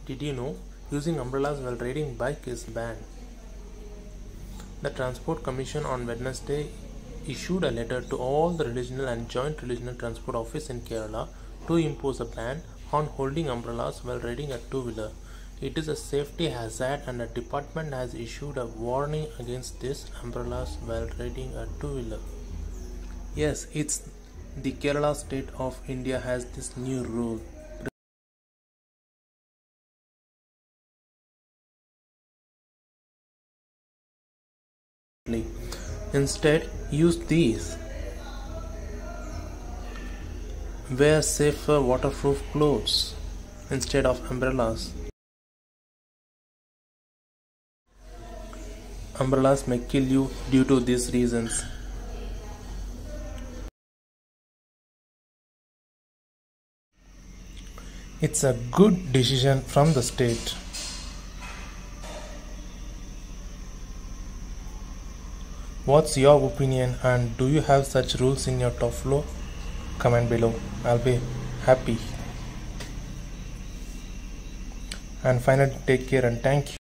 Did you know using umbrellas while riding bike is banned? The Transport Commission on Wednesday issued a letter to all the regional and joint regional transport office in Kerala to impose a ban on holding umbrellas while riding a two-wheeler. It is a safety hazard and the department has issued a warning against this umbrellas while riding a two-wheeler. Yes, it's the Kerala state of India has this new rule. Instead, use these. Wear safer waterproof clothes instead of umbrellas. Umbrellas may kill you due to these reasons. It's a good decision from the state. What's your opinion, and do you have such rules in your top floor? Comment below. I'll be happy. And finally, take care and thank you.